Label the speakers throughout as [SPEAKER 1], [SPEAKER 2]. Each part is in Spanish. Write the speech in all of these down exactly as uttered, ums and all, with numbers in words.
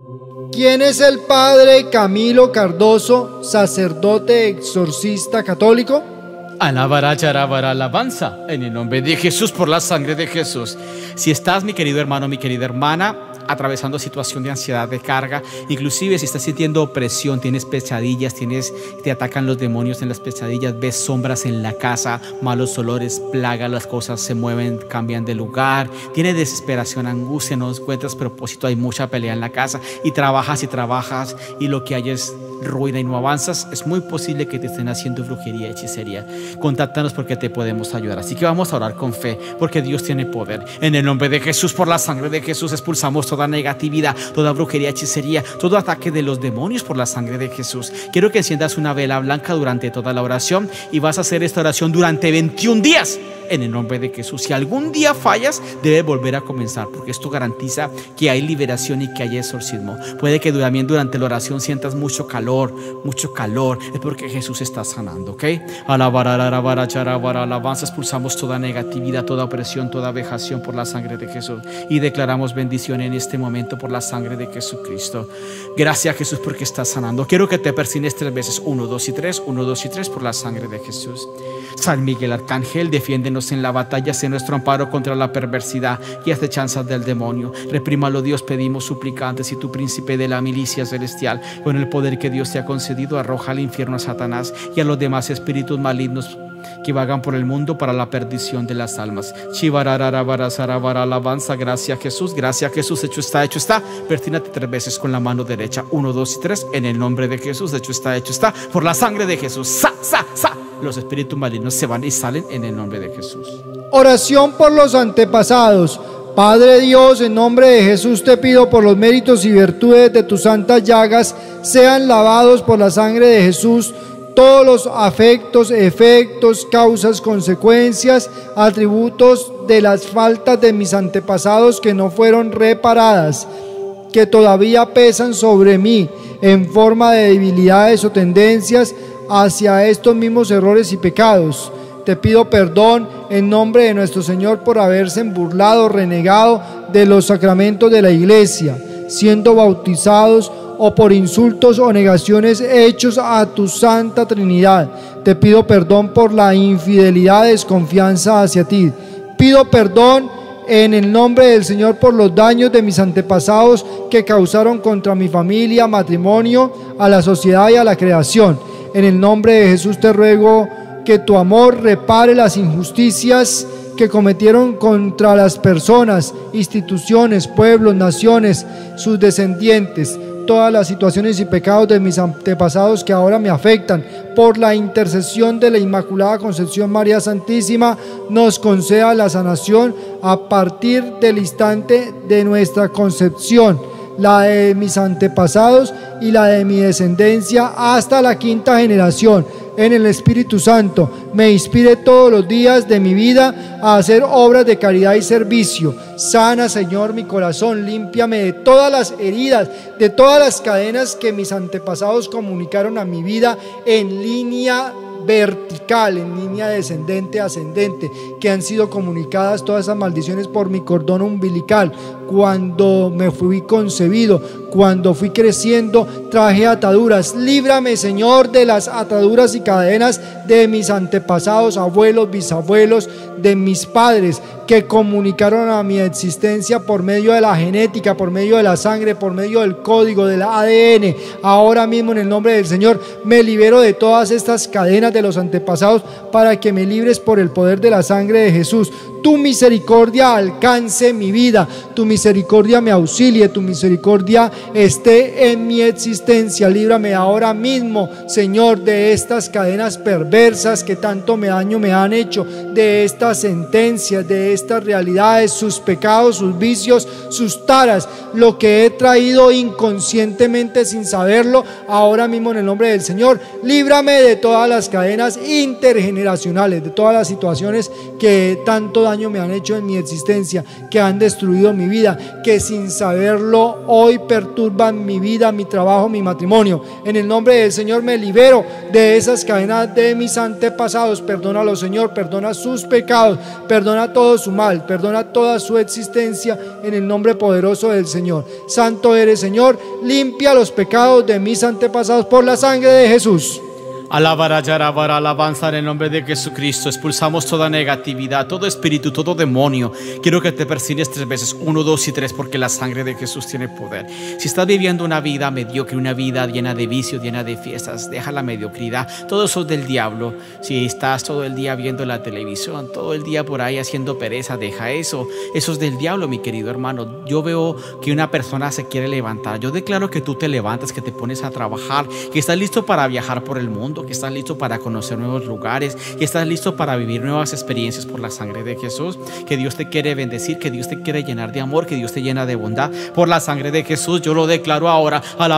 [SPEAKER 1] ¿Quién es el padre Camilo Cardoso, sacerdote exorcista católico?
[SPEAKER 2] Alabará, yarabará, alabanza en el nombre de Jesús, por la sangre de Jesús. Si estás, mi querido hermano, mi querida hermana, atravesando situación de ansiedad, de carga, inclusive si estás sintiendo opresión, tienes pesadillas, tienes, te atacan los demonios en las pesadillas, ves sombras en la casa, malos olores, plagas, las cosas se mueven, cambian de lugar, tienes desesperación, angustia, no encuentras propósito, hay mucha pelea en la casa y trabajas y trabajas y lo que hay es ruina y no avanzas, es muy posible que te estén haciendo brujería, hechicería. Contáctanos porque te podemos ayudar. Así que vamos a orar con fe porque Dios tiene poder. En el nombre de Jesús, por la sangre de Jesús, expulsamos toda negatividad, toda brujería, hechicería, todo ataque de los demonios por la sangre de Jesús. Quiero que enciendas una vela blanca durante toda la oración y vas a hacer esta oración durante veintiún días. En el nombre de Jesús. Si algún día fallas, debes volver a comenzar, porque esto garantiza que hay liberación y que hay exorcismo. Puede que también durante la oración sientas mucho calor, mucho calor. Es porque Jesús está sanando, ¿ok? Alabará, alabará, alabará, alabanza. Expulsamos toda negatividad, toda opresión, toda vejación por la sangre de Jesús y declaramos bendición en este momento por la sangre de Jesucristo. Gracias, Jesús, porque estás sanando. Quiero que te persines tres veces. Uno, dos y tres. Uno, dos y tres por la sangre de Jesús. San Miguel Arcángel, defiéndenos en la batalla, sé nuestro amparo contra la perversidad y acechanzas del demonio. Reprímalo, Dios, pedimos suplicantes, y tu príncipe de la milicia celestial, con el poder que Dios te ha concedido, arroja al infierno a Satanás y a los demás espíritus malignos que vagan por el mundo para la perdición de las almas. Chivarararabara, alabanza. Gracias, Jesús. Gracias, Jesús. Hecho está, hecho está. Persínate tres veces con la mano derecha. Uno, dos y tres. En el nombre de Jesús. Hecho está, hecho está. Por la sangre de Jesús. Sa, sa, sa. Los espíritus malignos se van y salen en el nombre de Jesús.
[SPEAKER 1] Oración por los antepasados. Padre Dios, en nombre de Jesús te pido por los méritos y virtudes de tus santas llagas, sean lavados por la sangre de Jesús todos los afectos, efectos, causas, consecuencias, atributos de las faltas de mis antepasados que no fueron reparadas, que todavía pesan sobre mí en forma de debilidades o tendencias hacia estos mismos errores y pecados. Te pido perdón en nombre de nuestro Señor por haberse burlado, renegado de los sacramentos de la Iglesia, siendo bautizados, o por insultos o negaciones hechos a tu Santa Trinidad. Te pido perdón por la infidelidad, desconfianza hacia ti. Pido perdón en el nombre del Señor por los daños de mis antepasados que causaron contra mi familia, matrimonio, a la sociedad y a la creación. En el nombre de Jesús te ruego que tu amor repare las injusticias que cometieron contra las personas, instituciones, pueblos, naciones, sus descendientes, todas las situaciones y pecados de mis antepasados que ahora me afectan. Por la intercesión de la Inmaculada Concepción María Santísima, nos conceda la sanación a partir del instante de nuestra concepción, la de mis antepasados y la de mi descendencia hasta la quinta generación. En el Espíritu Santo me inspire todos los días de mi vida a hacer obras de caridad y servicio. Sana, Señor, mi corazón, límpiame de todas las heridas, de todas las cadenas que mis antepasados comunicaron a mi vida en línea vertical, en línea descendente, ascendente, que han sido comunicadas todas esas maldiciones por mi cordón umbilical. Cuando me fui concebido, cuando fui creciendo, traje ataduras. Líbrame, Señor, de las ataduras y cadenas de mis antepasados, abuelos, bisabuelos, de mis padres, que comunicaron a mi existencia por medio de la genética, por medio de la sangre, por medio del código, del A D N. Ahora mismo, en el nombre del Señor, me libero de todas estas cadenas de los antepasados para que me libres por el poder de la sangre de Jesús. Tu misericordia alcance mi vida, tu misericordia me auxilie, tu misericordia esté en mi existencia. Líbrame ahora mismo, Señor, de estas cadenas perversas que tanto me daño me han hecho, de estas sentencias, de estas realidades, sus pecados, sus vicios, sus taras, lo que he traído inconscientemente sin saberlo. Ahora mismo, en el nombre del Señor, líbrame de todas las cadenas intergeneracionales, de todas las situaciones que tanto daño me han hecho en mi existencia, que han destruido mi vida. vida, que sin saberlo hoy perturban mi vida, mi trabajo, mi matrimonio. En el nombre del Señor me libero de esas cadenas de mis antepasados. Perdónalo, Señor, perdona sus pecados, perdona todo su mal, perdona toda su existencia, en el nombre poderoso del Señor. Santo eres, Señor, limpia los pecados de mis antepasados por la sangre de Jesús.
[SPEAKER 2] Alabará, yarabara, alabanza en el nombre de Jesucristo. Expulsamos toda negatividad, todo espíritu, todo demonio. Quiero que te persines tres veces, uno, dos y tres, porque la sangre de Jesús tiene poder. Si estás viviendo una vida mediocre, una vida llena de vicios, llena de fiestas, deja la mediocridad. Todo eso es del diablo. Si estás todo el día viendo la televisión, todo el día por ahí haciendo pereza, deja eso. Eso es del diablo, mi querido hermano. Yo veo que una persona se quiere levantar. Yo declaro que tú te levantas, que te pones a trabajar, que estás listo para viajar por el mundo, que estás listo para conocer nuevos lugares, que estás listo para vivir nuevas experiencias por la sangre de Jesús, que Dios te quiere bendecir, que Dios te quiere llenar de amor, que Dios te llena de bondad por la sangre de Jesús. Yo lo declaro ahora.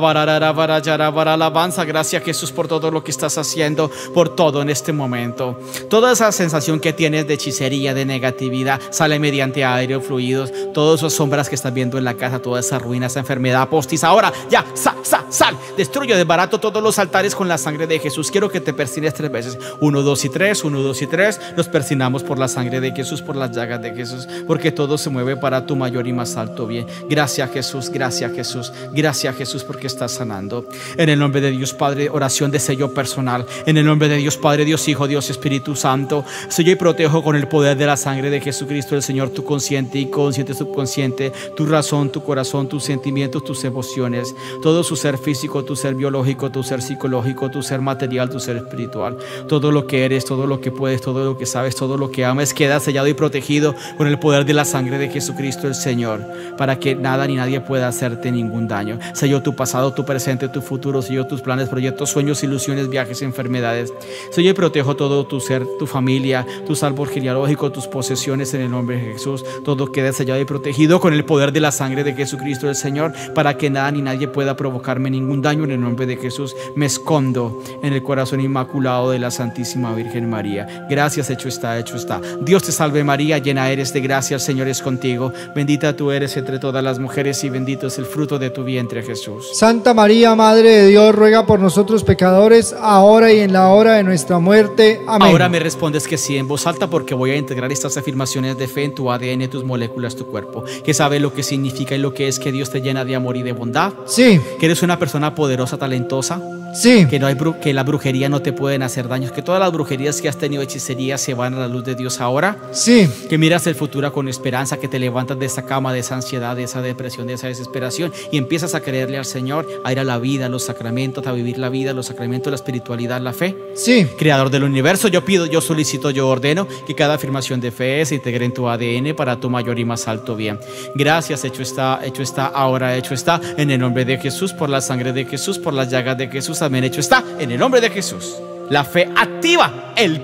[SPEAKER 2] Alabanza, gracias Jesús por todo lo que estás haciendo, por todo en este momento. Toda esa sensación que tienes de hechicería, de negatividad, sale mediante aire o fluidos. Todas esas sombras que estás viendo en la casa, toda esa ruina, esa enfermedad, postis, ahora ya, sal, sal, sal. Destruyo, desbarato todos los altares con la sangre de Jesús. Quiero que te persines tres veces. Uno, dos y tres, uno, dos y tres. Nos persinamos por la sangre de Jesús, por las llagas de Jesús, porque todo se mueve para tu mayor y más alto bien. Gracias Jesús, gracias Jesús, gracias Jesús, porque estás sanando. En el nombre de Dios Padre, oración de sello personal. En el nombre de Dios Padre, Dios Hijo, Dios Espíritu Santo, sello y protejo con el poder de la sangre de Jesucristo el Señor, tu consciente y consciente subconsciente, tu razón, tu corazón, tus sentimientos, tus emociones, todo su ser físico, tu ser biológico, tu ser psicológico, tu ser material, tu ser espiritual, todo lo que eres, todo lo que puedes, todo lo que sabes, todo lo que amas, queda sellado y protegido con el poder de la sangre de Jesucristo el Señor, para que nada ni nadie pueda hacerte ningún daño. Selló tu pasado, tu presente, tu futuro, selló tus planes, proyectos, sueños, ilusiones, viajes, enfermedades. Selló y protejo todo tu ser, tu familia, tu árbol genealógico, tus posesiones, en el nombre de Jesús. Todo queda sellado y protegido con el poder de la sangre de Jesucristo el Señor, para que nada ni nadie pueda provocarme ningún daño. En el nombre de Jesús me escondo en el corazón inmaculado de la Santísima Virgen María. Gracias, hecho está, hecho está. Dios te salve María, llena eres de gracia, el Señor es contigo. Bendita tú eres entre todas las mujeres y bendito es el fruto de tu vientre, Jesús.
[SPEAKER 1] Santa María, Madre de Dios, ruega por nosotros pecadores, ahora y en la hora de nuestra muerte. Amén.
[SPEAKER 2] Ahora me respondes que sí en voz alta, porque voy a integrar estas afirmaciones de fe en tu A D N, tus moléculas, tu cuerpo. Que sabe lo que significa y lo que es que Dios te llena de amor y de bondad.
[SPEAKER 1] Sí.
[SPEAKER 2] Que eres una persona poderosa, talentosa.
[SPEAKER 1] Sí.
[SPEAKER 2] Que, no hay bru que la brujería no te pueden hacer daños, que todas las brujerías que has tenido, hechicerías, se van a la luz de Dios ahora.
[SPEAKER 1] Sí.
[SPEAKER 2] Que miras el futuro con esperanza, que te levantas de esa cama, de esa ansiedad, de esa depresión, de esa desesperación, y empiezas a creerle al Señor, a ir a la vida, a los sacramentos, a vivir la vida, los sacramentos, la espiritualidad, la fe.
[SPEAKER 1] Sí.
[SPEAKER 2] Creador del universo, yo pido, yo solicito, yo ordeno que cada afirmación de fe se integre en tu A D N para tu mayor y más alto bien. Gracias, hecho está, hecho está, ahora hecho está, en el nombre de Jesús, por la sangre de Jesús, por las llagas de Jesús. Amén, hecho está, en el nombre de Jesús. La fe activa el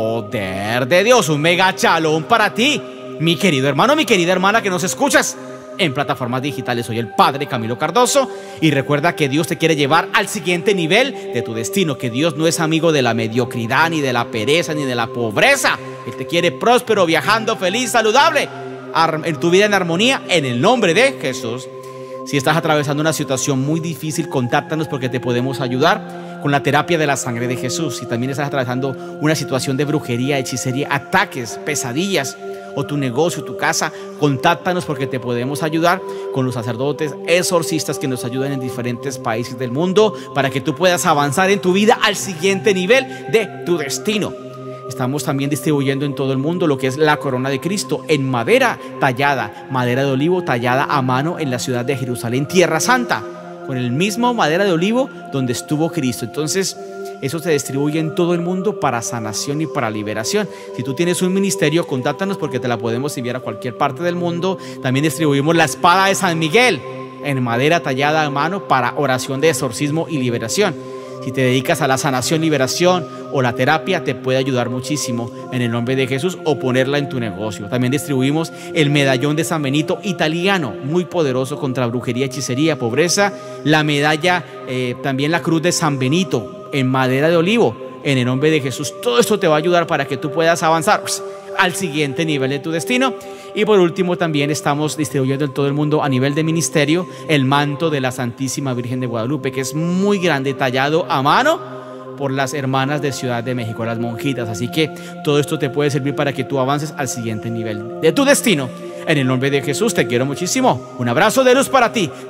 [SPEAKER 2] poder de Dios. Un mega chalón para ti, mi querido hermano, mi querida hermana que nos escuchas en plataformas digitales. Soy el Padre Camilo Cardoso, y recuerda que Dios te quiere llevar al siguiente nivel de tu destino, que Dios no es amigo de la mediocridad, ni de la pereza, ni de la pobreza. Él te quiere próspero, viajando, feliz, saludable, en tu vida en armonía, en el nombre de Jesús. Si estás atravesando una situación muy difícil, contáctanos, porque te podemos ayudar con la terapia de la sangre de Jesús. Si también estás atravesando una situación de brujería, hechicería, ataques, pesadillas, o tu negocio, tu casa, contáctanos, porque te podemos ayudar con los sacerdotes exorcistas que nos ayudan en diferentes países del mundo, para que tú puedas avanzar en tu vida al siguiente nivel de tu destino. Estamos también distribuyendo en todo el mundo lo que es la corona de Cristo en madera tallada, madera de olivo tallada a mano en la ciudad de Jerusalén, Tierra Santa, con el mismo madera de olivo donde estuvo Cristo. Entonces, eso se distribuye en todo el mundo para sanación y para liberación. Si tú tienes un ministerio, contáctanos, porque te la podemos enviar a cualquier parte del mundo. También distribuimos la espada de San Miguel en madera tallada a mano para oración de exorcismo y liberación. Si te dedicas a la sanación, liberación o la terapia, te puede ayudar muchísimo en el nombre de Jesús, o ponerla en tu negocio. También distribuimos el medallón de San Benito italiano, muy poderoso contra brujería, hechicería, pobreza. La medalla, eh, también la cruz de San Benito en madera de olivo, en el nombre de Jesús. Todo esto te va a ayudar para que tú puedas avanzar al siguiente nivel de tu destino. Y por último también estamos distribuyendo en todo el mundo a nivel de ministerio el manto de la Santísima Virgen de Guadalupe, que es muy grande, tallado a mano por las hermanas de Ciudad de México, las monjitas. Así que todo esto te puede servir para que tú avances al siguiente nivel de tu destino. En el nombre de Jesús te quiero muchísimo. Un abrazo de luz para ti.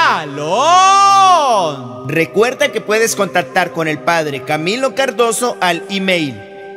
[SPEAKER 2] ¡Shalom!
[SPEAKER 3] Recuerda que puedes contactar con el Padre Camilo Cardoso al email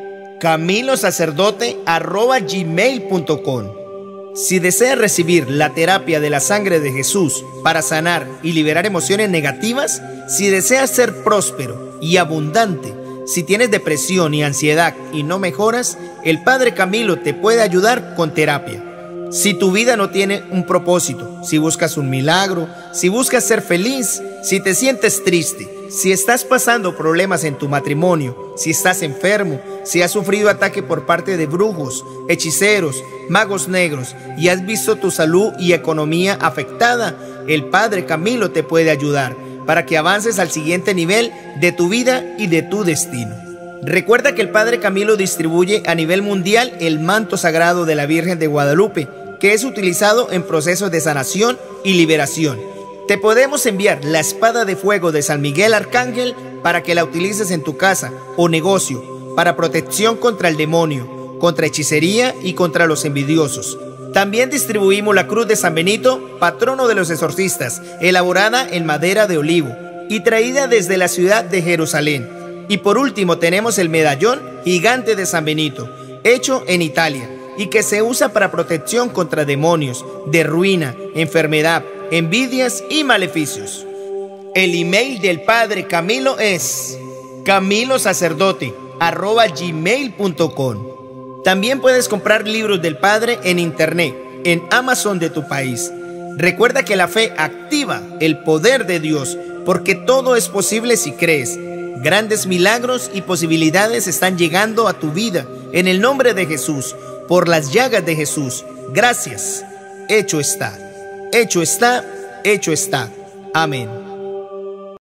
[SPEAKER 3] camilosacerdote arroba gmail punto com. Si deseas recibir la terapia de la sangre de Jesús para sanar y liberar emociones negativas, si deseas ser próspero y abundante, si tienes depresión y ansiedad y no mejoras, el Padre Camilo te puede ayudar con terapia. Si tu vida no tiene un propósito, si buscas un milagro, si buscas ser feliz, si te sientes triste, si estás pasando problemas en tu matrimonio, si estás enfermo, si has sufrido ataque por parte de brujos, hechiceros, magos negros y has visto tu salud y economía afectada, el Padre Camilo te puede ayudar para que avances al siguiente nivel de tu vida y de tu destino. Recuerda que el Padre Camilo distribuye a nivel mundial el manto sagrado de la Virgen de Guadalupe, que es utilizado en procesos de sanación y liberación. Te podemos enviar la espada de fuego de San Miguel Arcángel para que la utilices en tu casa o negocio para protección contra el demonio, contra hechicería y contra los envidiosos. También distribuimos la cruz de San Benito, patrono de los exorcistas, elaborada en madera de olivo y traída desde la ciudad de Jerusalén. Y por último tenemos el medallón gigante de San Benito, hecho en Italia y que se usa para protección contra demonios, de ruina, enfermedad, envidias y maleficios. El email del Padre Camilo es camilosacerdote arroba gmail punto com. También puedes comprar libros del Padre en internet, en Amazon de tu país. Recuerda que la fe activa el poder de Dios, porque todo es posible si crees. Grandes milagros y posibilidades están llegando a tu vida en el nombre de Jesús, por las llagas de Jesús. Gracias. Hecho está. Hecho está. Hecho está. Amén.